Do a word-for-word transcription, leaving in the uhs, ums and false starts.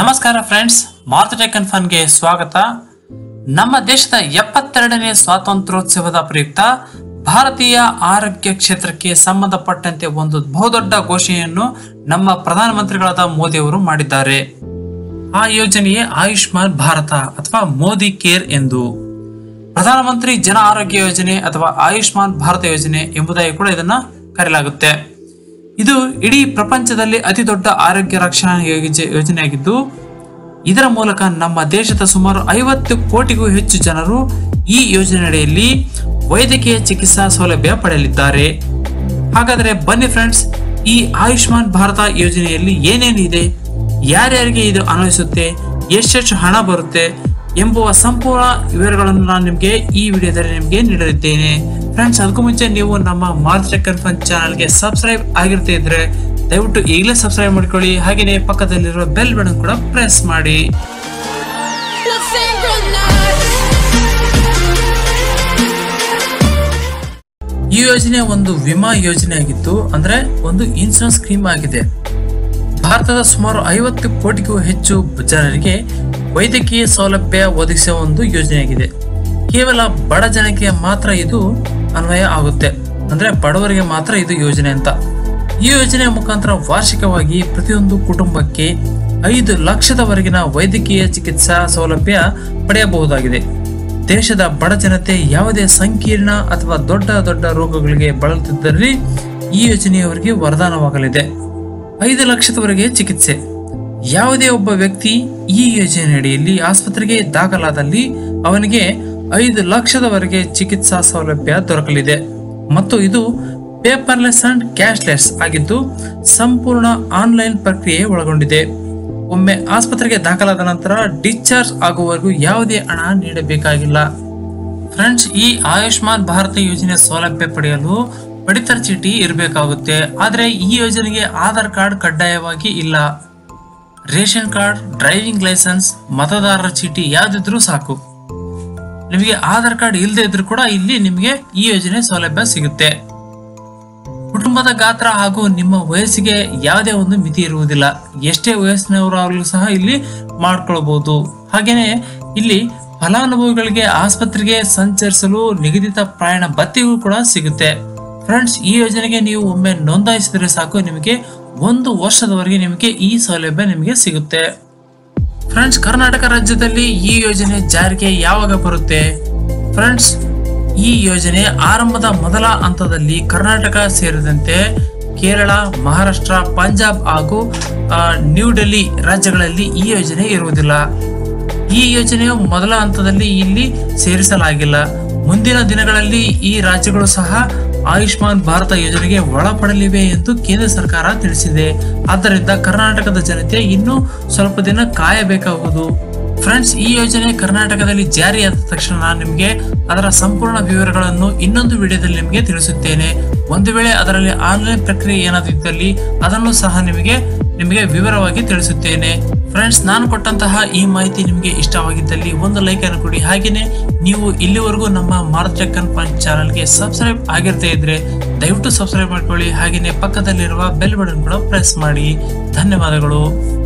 ನಮಸ್ಕಾರ friends, Maruti tech and fun ಗೆ ಸ್ವಾಗತ. ನಮ್ಮ ದೇಶದ ಎಪ್ಪತ್ತೆರಡನೇ ಸ್ವಾತಂತ್ರ್ಯೋತ್ಸವದ ಪ್ರಯುಕ್ತ ಭಾರತೀಯ ಆರೋಗ್ಯ ಕ್ಷೇತ್ರಕ್ಕೆ ಸಂಬಂಧಪಟ್ಟಂತೆ ಒಂದು ಬಹುದೊಡ್ಡ ಘೋಷಣೆಯನ್ನು ನಮ್ಮ ಪ್ರಧಾನಮಂತ್ರಿಗಳಾದ ಮೋದಿ ಅವರು ಮಾಡಿದ್ದಾರೆ. ಆ ಯೋಜನೆಯೇ ಆಯುಷ್ಮಾನ್ ಭಾರತ ಅಥವಾ ಮೋದಿ ಕೇರ್ ಎಂದು. ಪ್ರಧಾನಮಂತ್ರಿ ಜನ ಆರೋಗ್ಯ ಯೋಜನೆ ಅಥವಾ ಆಯುಷ್ಮಾನ್ ಭಾರತ ಯೋಜನೆ ಎಂಬುದಾಗಿ ಕೂಡ ಇದನ್ನ ಕರೆಯಲಾಗುತ್ತೆ. ಇದು ಇಡೀ ಪ್ರಪಂಚದಲ್ಲಿ ಅತಿ ದೊಡ್ಡ ಆರೋಗ್ಯ ರಕ್ಷಣಾ ಯೋಜನೆಯಾಗಿದ್ದು, ಇದರ ಮೂಲಕ ನಮ್ಮ ದೇಶದ ಸುಮಾರು ಐವತ್ತು ಕೋಟಿಗೂ ಹೆಚ್ಚು ಜನರು ಈ ಯೋಜನೆಯಡಿಯಲ್ಲಿ ವೈದ್ಯಕೀಯ ಚಿಕಿತ್ಸಾ ಸೌಲಭ್ಯ ಪಡೆಯಲಿದ್ದಾರೆ. ಹಾಗಾದರೆ ಬನ್ನಿ ಫ್ರೆಂಡ್ಸ್, ಈ ಆಯುಷ್ಮಾನ್ ಭಾರತ ಯೋಜನೆಯಲ್ಲಿ ಏನೇನಿದೆ, ಯಾರ್ಯಾರಿಗೆ ಇದು ಅನ್ವಯಿಸುತ್ತೆ, ಎಷ್ಟೆಷ್ಟು ಹಣ ಬರುತ್ತೆ ಎಂಬುವ ಸಂಪೂರ್ಣ ವಿವರಗಳನ್ನು ನಾನು ನಿಮಗೆ ಈ ವಿಡಿಯೋದಲ್ಲಿ ನಿಮಗೆ ನೀಡಲಿದ್ದೇನೆ. ಫ್ರೆಂಡ್ಸ್, ಅದಕ್ಕೂ ಮುಂಚೆ ನೀವು ನಮ್ಮ ಮಾರುತಿ ಟೆಕ್ ಅಂಡ್ ಫನ್ ಚಾನಲ್ಗೆ ಸಬ್ಸ್ಕ್ರೈಬ್ ಆಗಿರ್ತಾ ಇದ್ರೆ ದಯವಿಟ್ಟು ಈಗಲೇ ಸಬ್ಸ್ಕ್ರೈಬ್ ಮಾಡ್ಕೊಳ್ಳಿ. ಹಾಗೆಯೇ ಪಕ್ಕದಲ್ಲಿರುವ ಬೆಲ್ ಬಟನ್ ಕೂಡ ಪ್ರೆಸ್ ಮಾಡಿ. ಈ ಯೋಜನೆ ಒಂದು ವಿಮಾ ಯೋಜನೆ ಆಗಿದ್ದು, ಅಂದ್ರೆ ಒಂದು ಇನ್ಶೂರೆನ್ಸ್ ಸ್ಕೀಮ್ ಆಗಿದೆ. ಭಾರತದ ಸುಮಾರು ಐವತ್ತು ಕೋಟಿಗೂ ಹೆಚ್ಚು ಜನರಿಗೆ ವೈದ್ಯಕೀಯ ಸೌಲಭ್ಯ ಒದಗಿಸುವ ಒಂದು ಯೋಜನೆಯಾಗಿದೆ. ಕೇವಲ ಬಡ ಜನಕ್ಕೆ ಮಾತ್ರ ಇದು ಅನ್ವಯ ಆಗುತ್ತೆ, ಅಂದ್ರೆ ಬಡವರಿಗೆ ಮಾತ್ರ ಇದು ಯೋಜನೆ ಅಂತ. ಈ ಯೋಜನೆಯ ಮುಖಾಂತರ ವಾರ್ಷಿಕವಾಗಿ ಪ್ರತಿಯೊಂದು ಕುಟುಂಬಕ್ಕೆ ಐದು ಲಕ್ಷದವರೆಗಿನ ವೈದ್ಯಕೀಯ ಚಿಕಿತ್ಸಾ ಸೌಲಭ್ಯ ಪಡೆಯಬಹುದಾಗಿದೆ. ದೇಶದ ಬಡ ಜನತೆ ಯಾವುದೇ ಸಂಕೀರ್ಣ ಅಥವಾ ದೊಡ್ಡ ದೊಡ್ಡ ರೋಗಗಳಿಗೆ ಬಳಲುತ್ತಿದ್ದಲ್ಲಿ ಈ ಯೋಜನೆಯವರಿಗೆ ವರದಾನವಾಗಲಿದೆ. ಐದು ಲಕ್ಷದವರೆಗೆ ಚಿಕಿತ್ಸೆ. ಯಾವುದೇ ಒಬ್ಬ ವ್ಯಕ್ತಿ ಈ ಯೋಜನೆಯಡಿಯಲ್ಲಿ ಆಸ್ಪತ್ರೆಗೆ ದಾಖಲಾದಲ್ಲಿ ಅವನಿಗೆ ಐದು ಲಕ್ಷದವರೆಗೆ ಚಿಕಿತ್ಸಾ ಸೌಲಭ್ಯ ದೊರಕಲಿದೆ ಮತ್ತು ಇದು ಪೇಪರ್ಲೆಸ್ ಅಂಡ್ ಕ್ಯಾಶ್ಲೆಸ್ ಆಗಿದ್ದು ಸಂಪೂರ್ಣ ಆನ್ಲೈನ್ ಪ್ರಕ್ರಿಯೆ ಒಳಗೊಂಡಿದೆ. ಒಮ್ಮೆ ಆಸ್ಪತ್ರೆಗೆ ದಾಖಲಾದ ನಂತರ ಡಿಸ್ಚಾರ್ಜ್ ಆಗುವವರೆಗೂ ಯಾವುದೇ ಹಣ ನೀಡಬೇಕಾಗಿಲ್ಲ. ಫ್ರೆಂಡ್ಸ್, ಈ ಆಯುಷ್ಮಾನ್ ಭಾರತ ಯೋಜನೆ ಸೌಲಭ್ಯ ಪಡೆಯಲು ಪಡಿತರ ಚೀಟಿ ಇರಬೇಕಾಗುತ್ತೆ. ಆದರೆ ಈ ಯೋಜನೆಗೆ ಆಧಾರ್ ಕಾರ್ಡ್ ಕಡ್ಡಾಯವಾಗಿ ಇಲ್ಲ. ರೇಷನ್ ಕಾರ್ಡ್, ಡ್ರೈವಿಂಗ್ ಲೈಸೆನ್ಸ್, ಮತದಾರರ ಚೀಟಿ ಯಾವ್ದಿದ್ರು ಸಾಕು. ನಿಮಗೆ ಆಧಾರ್ ಕಾರ್ಡ್ ಇಲ್ಲದೆ ಇದ್ರೂ ಕೂಡ ಇಲ್ಲಿ ನಿಮಗೆ ಈ ಯೋಜನೆ ಸೌಲಭ್ಯ ಸಿಗುತ್ತೆ. ಕುಟುಂಬದ ಗಾತ್ರ ಹಾಗೂ ನಿಮ್ಮ ವಯಸ್ಸಿಗೆ ಯಾವುದೇ ಒಂದು ಮಿತಿ ಇರುವುದಿಲ್ಲ. ಎಷ್ಟೇ ವಯಸ್ಸಿನವರಾಗಲೂ ಸಹ ಇಲ್ಲಿ ಮಾಡ್ಕೊಳ್ಬಹುದು. ಹಾಗೇನೆ ಇಲ್ಲಿ ಫಲಾನುಭವಿಗಳಿಗೆ ಆಸ್ಪತ್ರೆಗೆ ಸಂಚರಿಸಲು ನಿಗದಿತ ಪ್ರಯಾಣ ಭತ್ಯೆಗೂ ಕೂಡ ಸಿಗುತ್ತೆ. ಫ್ರೆಂಡ್ಸ್, ಈ ಯೋಜನೆಗೆ ನೀವು ಒಮ್ಮೆ ನೋಂದಾಯಿಸಿದ್ರೆ ಸಾಕು, ನಿಮಗೆ ಒಂದು ವರ್ಷದವರೆಗೆ ನಿಮಗೆ ಈ ಸೌಲಭ್ಯ ನಿಮಗೆ ಸಿಗುತ್ತೆ. ಫ್ರೆಂಡ್ಸ್, ಕರ್ನಾಟಕ ರಾಜ್ಯದಲ್ಲಿ ಈ ಯೋಜನೆ ಜಾರಿಗೆ ಯಾವಾಗ ಬರುತ್ತೆ? ಫ್ರೆಂಡ್ಸ್, ಈ ಯೋಜನೆ ಆರಂಭದ ಮೊದಲ ಹಂತದಲ್ಲಿ ಕರ್ನಾಟಕ ಸೇರಿದಂತೆ ಕೇರಳ, ಮಹಾರಾಷ್ಟ್ರ, ಪಂಜಾಬ್ ಹಾಗೂ ನ್ಯೂ ಡೆಲ್ಲಿ ರಾಜ್ಯಗಳಲ್ಲಿ ಈ ಯೋಜನೆ ಇರುವುದಿಲ್ಲ. ಈ ಯೋಜನೆಯು ಮೊದಲ ಹಂತದಲ್ಲಿ ಇಲ್ಲಿ ಸೇರಿಸಲಾಗಿಲ್ಲ. ಮುಂದಿನ ದಿನಗಳಲ್ಲಿ ಈ ರಾಜ್ಯಗಳು ಸಹ ಆಯುಷ್ಮಾನ್ ಭಾರತ ಯೋಜನೆಗೆ ಒಳಪಡಲಿವೆ ಎಂದು ಕೇಂದ್ರ ಸರ್ಕಾರ ತಿಳಿಸಿದೆ. ಆದ್ದರಿಂದ ಕರ್ನಾಟಕದ ಜನತೆ ಇನ್ನೂ ಸ್ವಲ್ಪ ದಿನ ಕಾಯಬೇಕಾಗುವುದು. ಫ್ರೆಂಡ್ಸ್, ಈ ಯೋಜನೆ ಕರ್ನಾಟಕದಲ್ಲಿ ಜಾರಿಯಾದ ತಕ್ಷಣ ನಿಮಗೆ ಅದರ ಸಂಪೂರ್ಣ ವಿವರಗಳನ್ನು ಇನ್ನೊಂದು ವಿಡಿಯೋದಲ್ಲಿ ನಿಮಗೆ ತಿಳಿಸುತ್ತೇನೆ. ಒಂದು ವೇಳೆ ಅದರಲ್ಲಿ ಆನ್ಲೈನ್ ಪ್ರಕ್ರಿಯೆ ಏನಾದಿದ್ದಲ್ಲಿ ಅದನ್ನು ಸಹ ನಿಮಗೆ ನಿಮಗೆ ವಿವರವಾಗಿ ತಿಳಿಸುತ್ತೇನೆ. ಫ್ರೆಂಡ್ಸ್, ನಾನು ಕೊಟ್ಟಂತಹ ಈ ಮಾಹಿತಿ ನಿಮಗೆ ಇಷ್ಟವಾಗಿದ್ದಲ್ಲಿ ಒಂದು ಲೈಕ್ ಅನ್ನು ಕೊಡಿ. ಹಾಗೆಯೇ ನೀವು ಇಲ್ಲಿವರೆಗೂ ನಮ್ಮ ಮಾರುತಿ ಟೆಕ್ ಅಂಡ್ ಫನ್ ಚಾನಲ್ಗೆ ಸಬ್ಸ್ಕ್ರೈಬ್ ಆಗಿರ್ತಾ ಇದ್ರೆ ದಯವಿಟ್ಟು ಸಬ್ಸ್ಕ್ರೈಬ್ ಮಾಡ್ಕೊಳ್ಳಿ. ಹಾಗೆಯೇ ಪಕ್ಕದಲ್ಲಿರುವ ಬೆಲ್ ಬಟನ್ ಕೂಡ ಪ್ರೆಸ್ ಮಾಡಿ. ಧನ್ಯವಾದಗಳು.